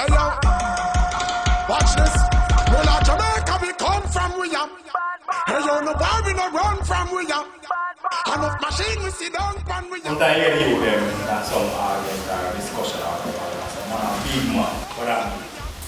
Hey yo, watch this. Well, at Jamaica we come from we are. Hey yo, no bar we no run from we are. Enough machine we sit down from we are. Sometimes you hear them and some argument or discussion or some big man. What happened?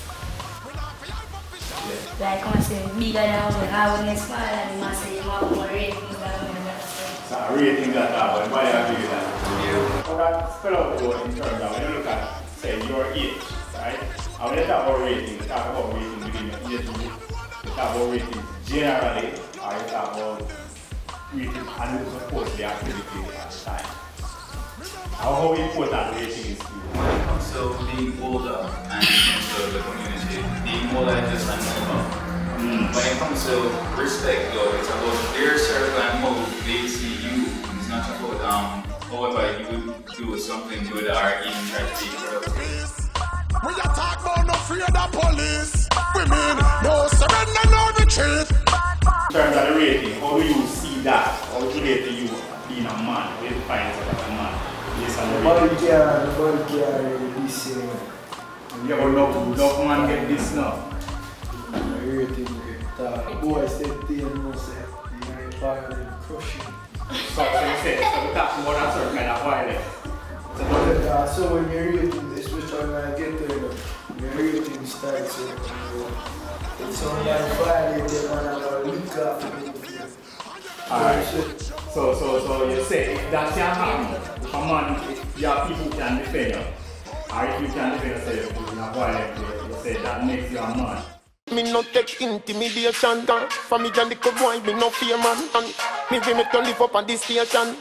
Like I say, bigger than I when it's smaller than I say you have more ratings than me. So ratings that are, but why are you that? So that spell out the word in terms of when you look at, say, your age, right? And when you talk about ratings, you talk about ratings within your age group, you talk about ratings generally, or you talk about ratings and you support the activity at the time. How important rating is to you? When it comes to being older and into the community, being older is just unknowable. When it comes to respect though, it's about their circle and how they see you. It's not about however you do something good or even try to be productive. We attack about no fear of the police. We mean no surrender, no retreat. In terms of the rating, how do you see that? How do you rate you being a man? How do you define yourself as a man? Yes, Nobody care this year. Yeah, but no man get this now. Everything get boys they know say you know violent crushing. So we talk more than certain kind of violence. So when you're reading this, which I'm gonna get there, your reading starts it's on like violent, they wanna look up. Alright. So you say if that can happen, if a man, if you have people who can defend you, or if you can defend yourself in a violent way, you say that makes you a man. Me no take intimidation, from me and the good boy, me no fear man. Me we make to live up on this station.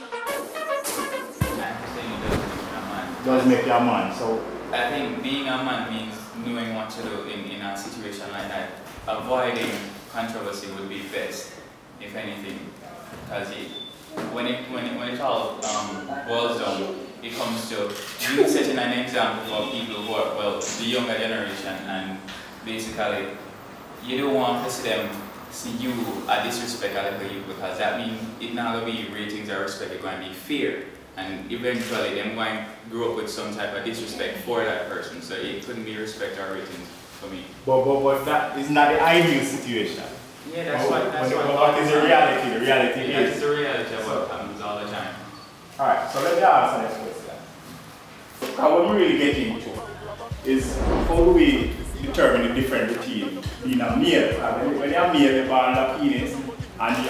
Does make you a man, so I think being a man means knowing what to do in a situation like that. Avoiding controversy would be best, if anything, because when it all boils down, it comes to you setting an example for people who are, well, the younger generation, and basically you don't want to see you a disrespect a little you, because that means it's not going to be ratings or respect, it's going to be fear. And eventually them going to grow up with some type of disrespect for that person. So it couldn't be respect or ratings for me. But that is not the ideal situation. Yeah, that's what what is the reality? The reality is. That's the reality of what happens all the time. Alright, so let me answer this question. What we really get into is how do we determine the difference between being a male. When you're a male, you're born a penis and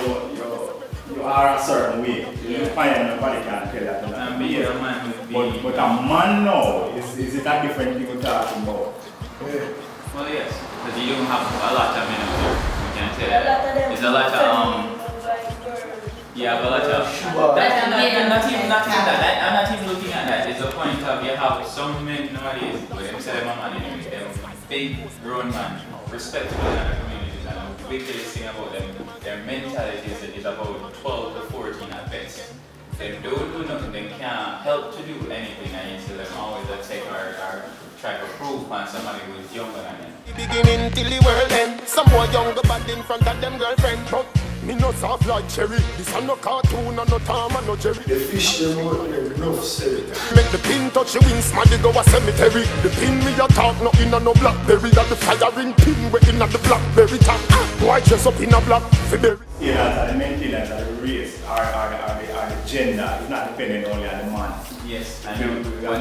you are a certain way. You find nobody can tell that. And being a man would be... But a man now, is it a different thing we're talking about? Yeah. Well, yes, because you don't have a lot of men out there. You can't say that. There's a lot of yeah, but not even that. I'm not even looking at that. It's a point of you have some men nowadays, but them say them a man anyway. They're big, grown man, respectable in other communities, and the biggest thing about them, their mentality is about 12 to 14 at best. They don't do nothing, they can't help to do anything, and you see them always take or try to prove on somebody who is younger than them. Beginning till the world end, some more younger bad in front of them girlfriend. But me no soft like cherry, this a no cartoon and no Tom and no Jerry. The fish them out there, enough said. Make the pin touch the wings, man, they go a cemetery. The pin me a talk, no in a no blackberry. That the firing pin we in a the blackberry top. Why dress up in a black berry? Yeah, the maintenance of the race or the gender is not dependent only on the man. Yes, I We know. do.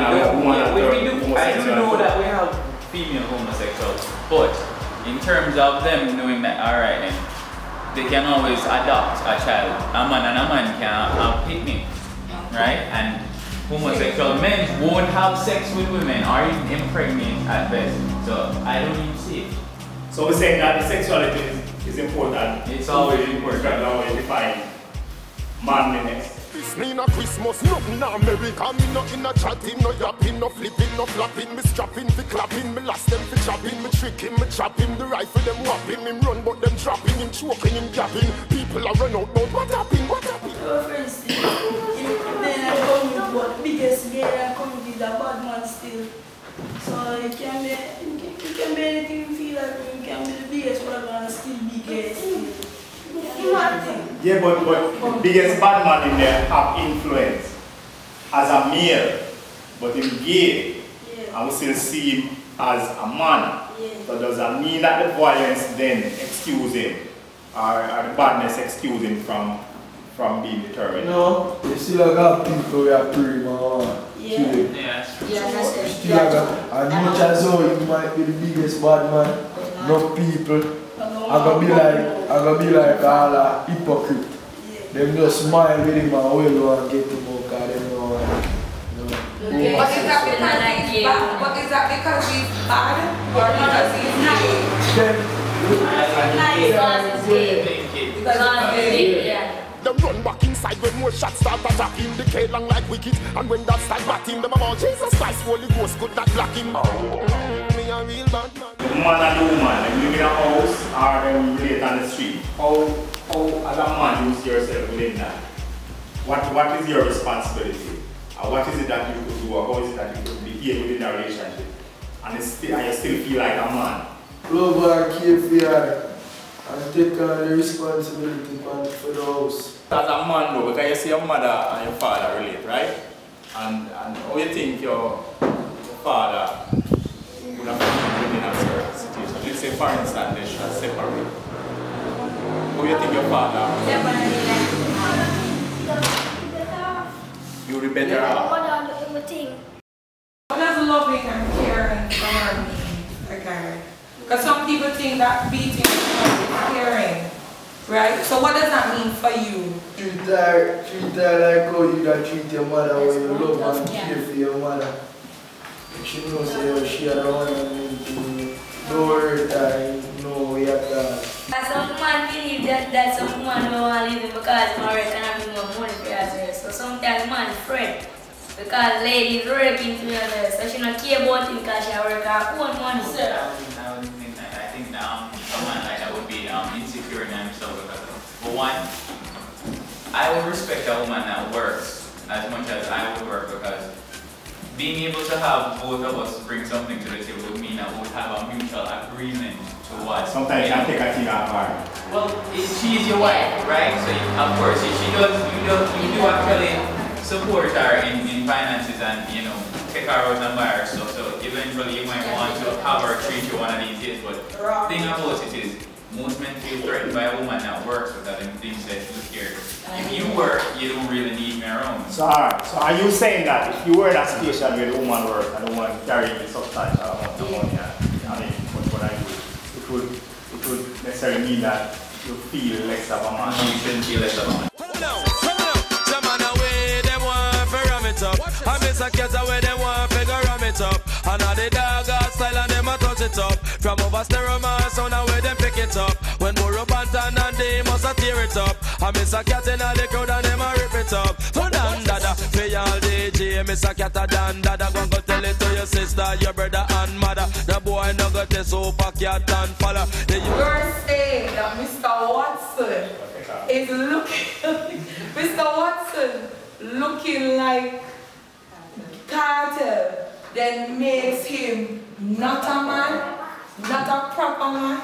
I do know that we have female homosexuals, but in terms of them knowing that, alright then, they can always adopt a child. A man and a man can picnic, right? And homosexual men won't have sex with women or even impregnate at best. So I don't even see it. So we're saying that the sexuality is important. It's always important. It's always define manliness. This me no Christmas, nothing na America. Me no in a chatting, no yapping, no flipping, no flapping. Me strapping, fi clapping, me last them fi chopping. Me tricking, me chopping, the rifle them whopping. Him run but them dropping, him choking, him gapping. People are run out, but what happened, what happened? Our friends still, then I come with what biggest gay and come with a bad man still. So it can be anything you feel like, you can be the biggest whatever and still be gay still. Yeah, but the biggest bad man in there have influence as a male, but in gay, I will still see him as a man. Yeah. So does that mean that the violence then excuse him, or the badness excuse him from being determined? No, you still got people who are pretty man. Yeah. Yeah, that's true. Yeah, that's it. Still got, as much as how you might be the biggest bad man, no people. I'm gonna be like all a hypocrite. Them just smile with him and well and get him out because they know. Okay. But is that because he's bad? But is that because he's bad? Or because he's gay? Yeah. Them run back inside when more shots start attacking. The K long like wicked, and when that start batting, them about Jesus Christ, Holy Ghost could not block him. Me a real bad man. The man and the woman, like live in a house or them relate on the street. How as a man you see yourself within that? What is your responsibility? What is it that you could do, or how is it that you could behave within a relationship? And you still feel like a man? Love and care for you and take on the responsibility for the house. As a man though, because you see your mother and your father relate, right? And how you think your father would have been within a certain situation? Let's say for instance they should separate. How you think your father you would be better off? What does loving and caring from our mean? Okay. Because some people think that beating is caring. Right? So what does that mean for you? Treat her like how you da treat your mother when you love and care for your mother. She knows say she don't want to don't hurt her, no way at all. Some man believe that some man don't want to live because my work and having more money for herself. So sometimes man afraid because ladies working to be honest, so she don't care about him because she work her own money. I think someone like that would be insecure in himself because for one, I would respect a woman that works as much as I would work because being able to have both of us bring something to the table would mean that we would have a mutual agreement to what. Sometimes you can take a thing apart. Well, she is your wife, right? So of course, you do actually support her in finances and take her out and buy her stuff. So eventually you might want to have her treat you one of these days. But the thing about it is, most men feel threatened by a woman that works because them things that look here. If you work, you don't really need me around. So alright, so are you saying that if you were in a situation where the woman works and the woman carrying the substantial amount of money, what I do, it would necessarily mean that you feel less of a man? You shouldn't feel less of a man. Come on, some man away, them want to ram it up. I miss a cat away, them want to ram it up. And all the dog style and them a touch it up. From over stereo man sound and where them pick it up. When Moro Bantan and they must a tear it up. I miss a cat in all the crowd and them a rip it up. So dan dada, pay all DJ, miss a cat a dan dada. Go tell it to your sister, your brother and mother. The boy no got this super cat and follow. You're saying that Mr. Watson is looking, Mr. Watson looking like Cartel, then makes him not a man, not a proper man.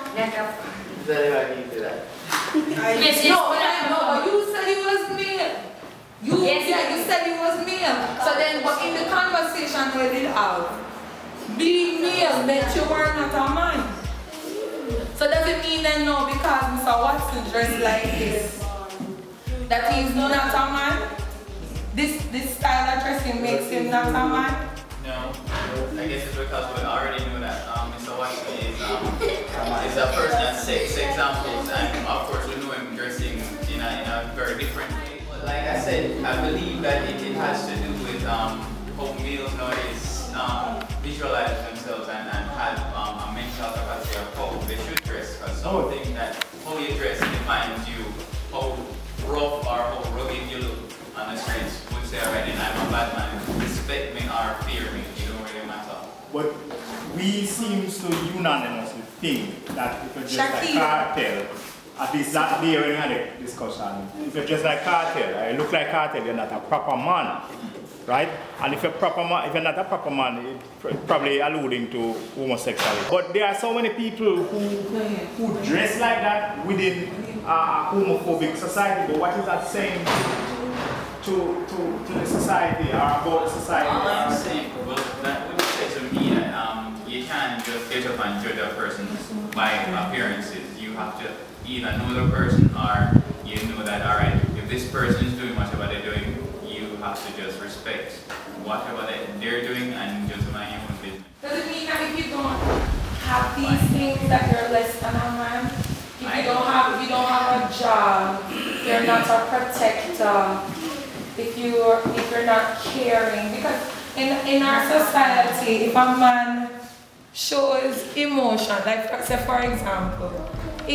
No, you said he was male. You said he was male. So then, but in the conversation we did have, being male meant you were not a man. So does it mean then no, because Mr. Watson dressed like this, that he's not a man? This style of dressing makes him not a man? No, I guess it's because we already knew that Mr. Watson is a person that sets examples, and of course we knew him dressing in a very different way. But like I said, I believe that it has to do with how males nowadays visualize themselves and have a mental capacity of how they should dress. Because some think that how you dress defines you, how rough or how rugged you look on the streets would say already, I'm a bad man, respect me or fear me, it don't really matter. But we seem to unanimously think that if you're just like Cartel, at least that day when we had a discussion, if you're just like Cartel, you look like Cartel, you're not a proper man, right? And if you're not a proper man, it's probably alluding to homosexuality. But there are so many people who dress like that within a homophobic society. But what is that saying to the society or about the society? All I'm saying, well, that would say to me that you can't can't just get up and judge a person by appearances. You have to either know the person or you know that, alright, if this person is doing whatever they're doing, you have to just respect whatever they're doing and just mind your own business. Does it mean that if you don't have these things that you're less than a man? If you don't have a job, you're not a protector, if you're not caring, because in our society, if a man shows emotion, like say for example,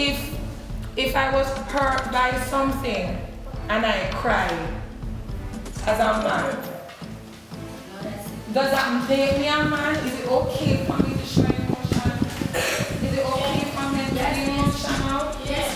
if I was hurt by something and I cried as a man, does that make me a man? Is it okay for me to show emotion? Is it okay for me to get emotion out? Yes.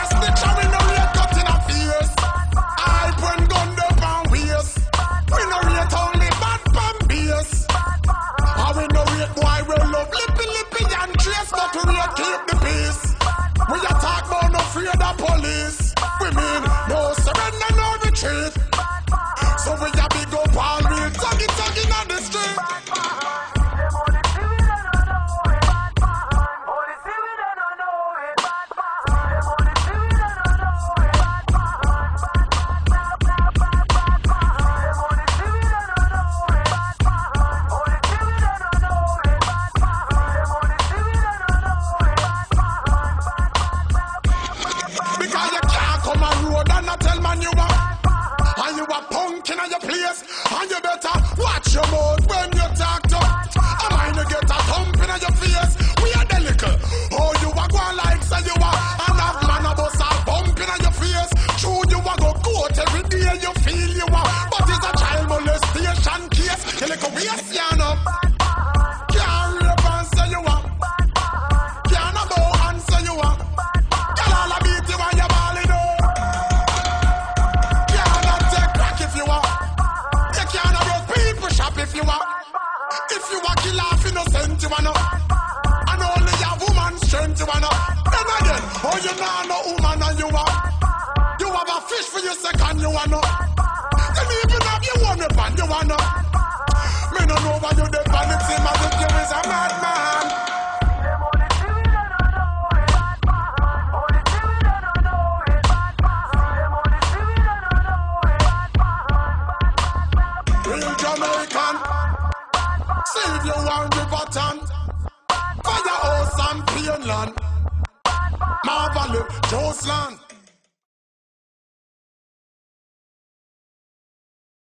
We no real want no woman and you have a fish for your second, you want no. You even have your own weapon, you want no. Me no know why you depend, it seems as if you is a madman. Real Jamaican, see if you want the button. Firehouse and Plainland, Marvel, Joseland.